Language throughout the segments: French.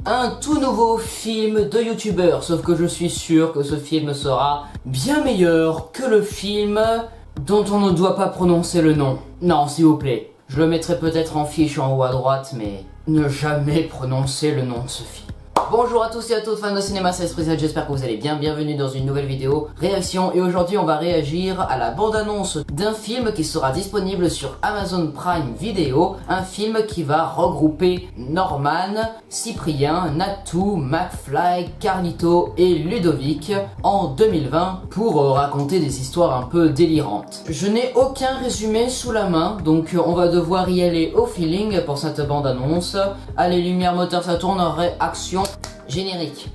un tout nouveau film de youtubeur, sauf que je suis sûr que ce film sera bien meilleur que le film dont on ne doit pas prononcer le nom. Non, s'il vous plaît, je le mettrai peut-être en fiche en haut à droite, mais ne jamais prononcer le nom de ce film. Bonjour à tous et à toutes fans de cinéma, c'est Esprit, j'espère que vous allez bien, bienvenue dans une nouvelle vidéo réaction et aujourd'hui on va réagir à la bande-annonce d'un film qui sera disponible sur Amazon Prime Video, un film qui va regrouper Norman, Cyprien, Natou, McFly, Carlito et Ludovic en 2020 pour raconter des histoires un peu délirantes. Je n'ai aucun résumé sous la main, donc on va devoir y aller au feeling pour cette bande-annonce. Allez, lumière, moteur, ça tourne, réaction. Générique.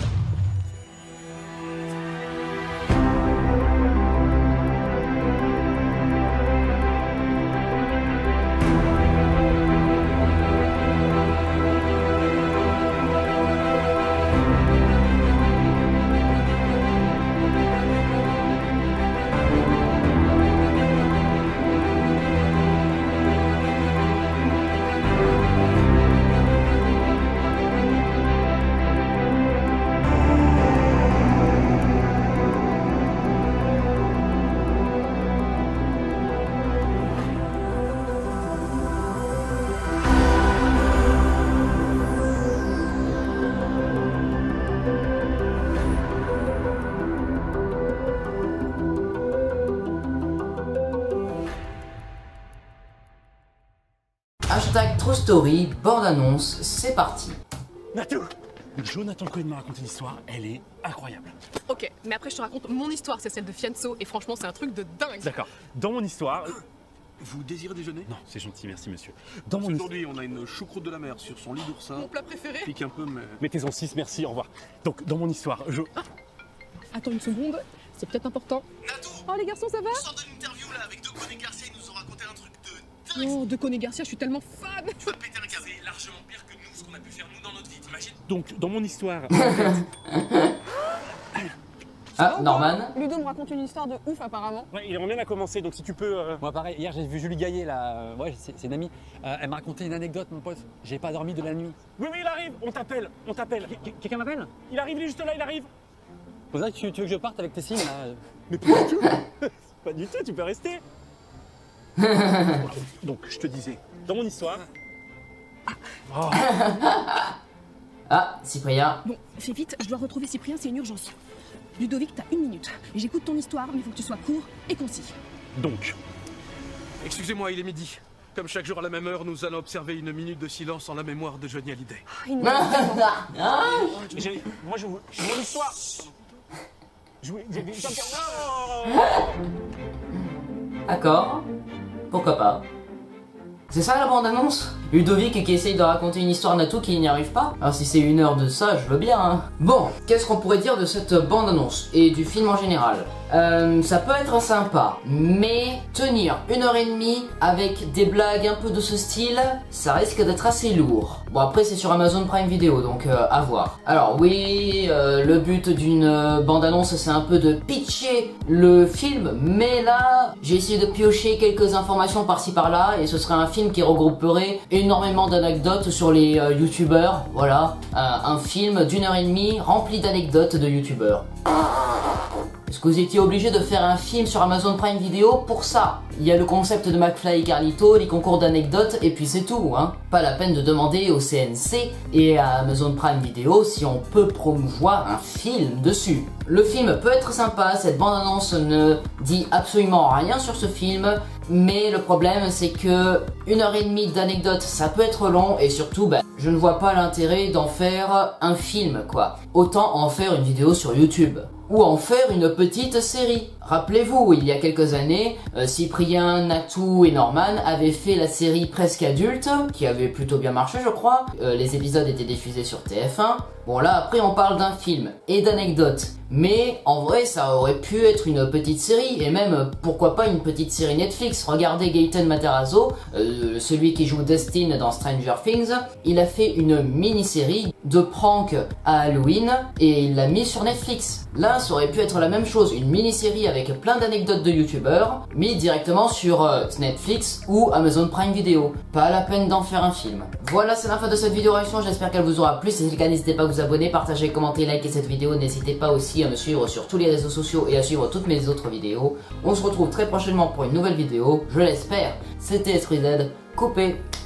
Hashtag True Story, bande-annonce, c'est parti. Natou, Jonathan Cohen m'a raconté une histoire, elle est incroyable. Ok, mais après je te raconte mon histoire, c'est celle de Fianso, et franchement c'est un truc de dingue. D'accord, dans mon histoire... Vous désirez déjeuner? Non, c'est gentil, merci monsieur. Aujourd'hui, on a une choucroute de la mer sur son lit d'oursin. Mon plat préféré? Pique un peu, mais... Mettez-en 6, merci, au revoir. Donc, dans mon histoire, Attends une seconde, c'est peut-être important. Natou, Oh les garçons, ça va? on sort d'une interview là avec Decon et Garcia, ils nous ont raconté un truc de dingue. Oh, Decon et Garcia, je suis tellement fan. Tu vas te péter un câble, c'est largement pire que nous, ce qu'on a pu faire nous dans notre vie, t'imagines? Donc, dans mon histoire... Ah, Norman. Ludo me raconte une histoire de ouf apparemment. Ouais, il aimerait bien à commencer, donc si tu peux... Moi pareil, hier j'ai vu Julie Gaillet là, ouais c'est une amie, elle m'a raconté une anecdote mon pote, j'ai pas dormi de la nuit. Oui, il arrive, on t'appelle, on t'appelle. Quelqu'un m'appelle? Il arrive, il est juste là, il arrive. Pour ça que tu veux que je parte avec tes signes là? Mais pas du tout. Pas du tout, tu peux rester. Donc, je te disais, dans mon histoire... Ah, Cyprien. Bon, fais vite, je dois retrouver Cyprien, c'est une urgence. Ludovic, t'as 1 minute. J'écoute ton histoire, mais il faut que tu sois court et concis. Donc... Excusez-moi, il est midi. Comme chaque jour à la même heure, nous allons observer une minute de silence en la mémoire de Johnny Hallyday. Moi, je veux mon histoire. D'accord. Pourquoi pas. C'est ça la bande-annonce? Ludovic qui essaye de raconter une histoire à Natou qui n'y arrive pas? Alors si c'est 1 heure de ça, je veux bien hein. Bon, qu'est-ce qu'on pourrait dire de cette bande-annonce et du film en général? Ça peut être sympa, mais tenir 1h30 avec des blagues un peu de ce style, ça risque d'être assez lourd. Bon après c'est sur Amazon Prime Video, donc à voir. Alors oui, le but d'une bande-annonce c'est un peu de pitcher le film, mais là j'ai essayé de piocher quelques informations par-ci par-là et ce serait un film qui regrouperait énormément d'anecdotes sur les youtubeurs, voilà, un film d'1h30 rempli d'anecdotes de youtubeurs. Est-ce que vous étiez obligé de faire un film sur Amazon Prime Video pour ça? Il y a le concept de McFly et Carlito, les concours d'anecdotes et puis c'est tout hein. Pas la peine de demander au CNC et à Amazon Prime Video si on peut promouvoir un film dessus. Le film peut être sympa, cette bande-annonce ne dit absolument rien sur ce film, mais le problème c'est que 1h30 d'anecdotes ça peut être long et surtout je ne vois pas l'intérêt d'en faire un film quoi. Autant en faire une vidéo sur YouTube. Ou en faire une petite série. Rappelez-vous, il y a quelques années, Cyprien, Natou et Norman avaient fait la série Presque Adulte, qui avait plutôt bien marché je crois. Les épisodes étaient diffusés sur TF1. Bon là après on parle d'un film et d'anecdotes. Mais en vrai ça aurait pu être une petite série et même pourquoi pas une petite série Netflix. Regardez Gaten Matarazzo, celui qui joue Dustin dans Stranger Things, il a fait une mini-série de prank à Halloween et il l'a mis sur Netflix. Là ça aurait pu être la même chose, une mini-série avec avec plein d'anecdotes de youtubeurs, mis directement sur Netflix ou Amazon Prime Video. Pas la peine d'en faire un film. Voilà, c'est la fin de cette vidéo réaction, j'espère qu'elle vous aura plu. Si c'est le cas, n'hésitez pas à vous abonner, partager, commenter, liker cette vidéo. N'hésitez pas aussi à me suivre sur tous les réseaux sociaux et à suivre toutes mes autres vidéos. On se retrouve très prochainement pour une nouvelle vidéo, je l'espère. C'était Esprit Z, coupé.